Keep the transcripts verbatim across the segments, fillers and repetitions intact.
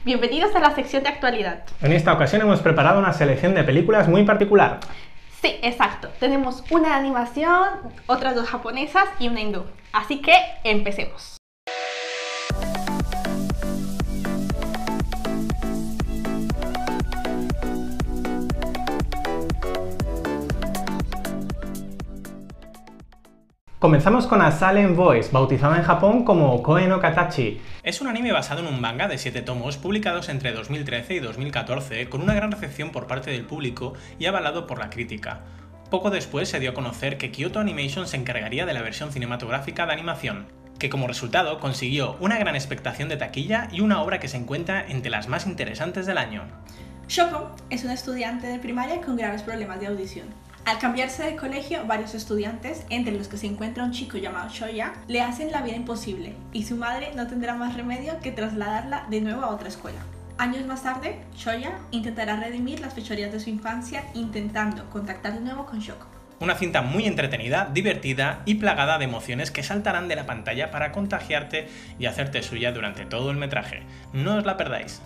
Bienvenidos a la sección de actualidad. En esta ocasión hemos preparado una selección de películas muy particular. Sí, exacto. Tenemos una de animación, otras dos japonesas y una hindú. Así que empecemos. Comenzamos con A Silent Voice, bautizada en Japón como Koe no Katachi. Es un anime basado en un manga de siete tomos publicados entre dos mil trece y dos mil catorce, con una gran recepción por parte del público y avalado por la crítica. Poco después se dio a conocer que Kyoto Animation se encargaría de la versión cinematográfica de animación, que como resultado consiguió una gran expectación de taquilla y una obra que se encuentra entre las más interesantes del año. Shoko es una estudiante de primaria con graves problemas de audición. Al cambiarse de colegio, varios estudiantes, entre los que se encuentra un chico llamado Shoya, le hacen la vida imposible y su madre no tendrá más remedio que trasladarla de nuevo a otra escuela. Años más tarde, Shoya intentará redimir las fechorías de su infancia intentando contactar de nuevo con Shoko. Una cinta muy entretenida, divertida y plagada de emociones que saltarán de la pantalla para contagiarte y hacerte suya durante todo el metraje. No os la perdáis.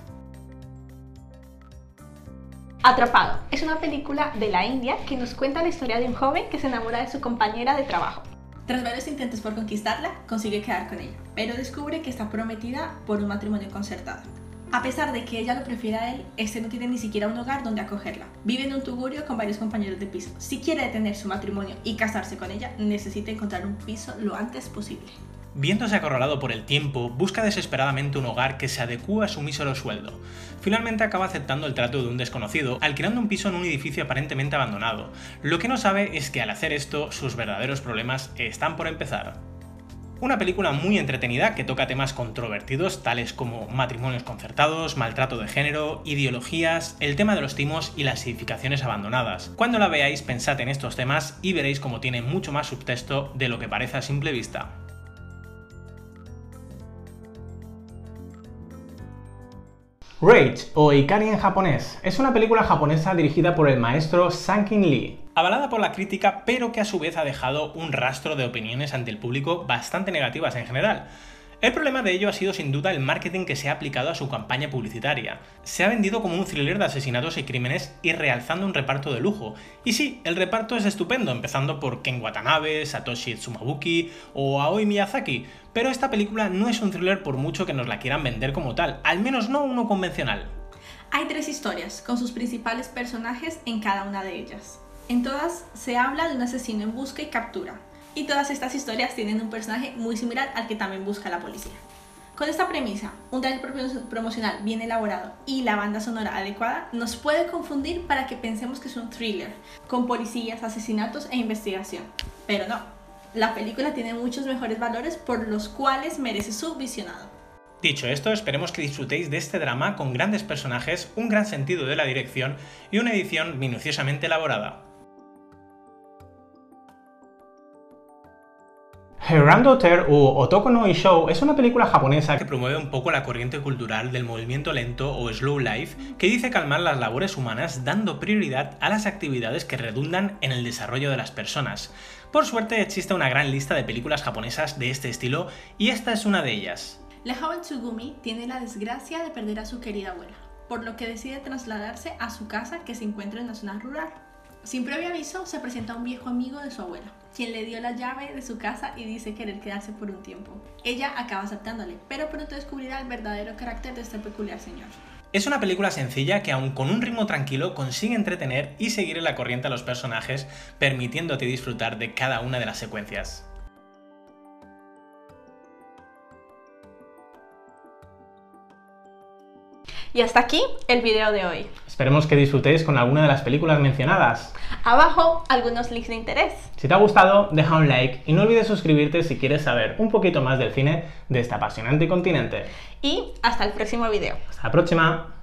Atrapado es una película de la India que nos cuenta la historia de un joven que se enamora de su compañera de trabajo. Tras varios intentos por conquistarla, consigue quedar con ella, pero descubre que está prometida por un matrimonio concertado. A pesar de que ella lo prefiere a él, este no tiene ni siquiera un hogar donde acogerla. Vive en un tugurio con varios compañeros de piso. Si quiere detener su matrimonio y casarse con ella, necesita encontrar un piso lo antes posible. Viéndose acorralado por el tiempo, busca desesperadamente un hogar que se adecúe a su mísero sueldo. Finalmente acaba aceptando el trato de un desconocido, alquilando un piso en un edificio aparentemente abandonado. Lo que no sabe es que al hacer esto, sus verdaderos problemas están por empezar. Una película muy entretenida que toca temas controvertidos tales como matrimonios concertados, maltrato de género, ideologías, el tema de los timos y las edificaciones abandonadas. Cuando la veáis, pensad en estos temas y veréis cómo tiene mucho más subtexto de lo que parece a simple vista. Rage, o Ikari en japonés, es una película japonesa dirigida por el maestro Sang-in Lee. Avalada por la crítica, pero que a su vez ha dejado un rastro de opiniones ante el público bastante negativas en general. El problema de ello ha sido sin duda el marketing que se ha aplicado a su campaña publicitaria. Se ha vendido como un thriller de asesinatos y crímenes y realzando un reparto de lujo. Y sí, el reparto es estupendo, empezando por Ken Watanabe, Satoshi Tsumabuki o Aoi Miyazaki, pero esta película no es un thriller por mucho que nos la quieran vender como tal, al menos no uno convencional. Hay tres historias, con sus principales personajes en cada una de ellas. En todas se habla de un asesino en busca y captura. Y todas estas historias tienen un personaje muy similar al que también busca la policía. Con esta premisa, un trailer promocional bien elaborado y la banda sonora adecuada nos puede confundir para que pensemos que es un thriller, con policías, asesinatos e investigación. Pero no, la película tiene muchos mejores valores por los cuales merece su visionado. Dicho esto, esperemos que disfrutéis de este drama con grandes personajes, un gran sentido de la dirección y una edición minuciosamente elaborada. Her Granddaughter o Otoko no Ishou es una película japonesa que promueve un poco la corriente cultural del movimiento lento o slow life, que dice calmar las labores humanas dando prioridad a las actividades que redundan en el desarrollo de las personas. Por suerte existe una gran lista de películas japonesas de este estilo y esta es una de ellas. La joven Tsugumi tiene la desgracia de perder a su querida abuela, por lo que decide trasladarse a su casa que se encuentra en una zona rural. Sin previo aviso, se presenta un viejo amigo de su abuela, quien le dio la llave de su casa y dice querer quedarse por un tiempo. Ella acaba aceptándole, pero pronto descubrirá el verdadero carácter de este peculiar señor. Es una película sencilla que aun con un ritmo tranquilo consigue entretener y seguir en la corriente a los personajes, permitiéndote disfrutar de cada una de las secuencias. Y hasta aquí el video de hoy. Esperemos que disfrutéis con alguna de las películas mencionadas. Abajo algunos links de interés. Si te ha gustado, deja un like y no olvides suscribirte si quieres saber un poquito más del cine de este apasionante continente. Y hasta el próximo video. Hasta la próxima.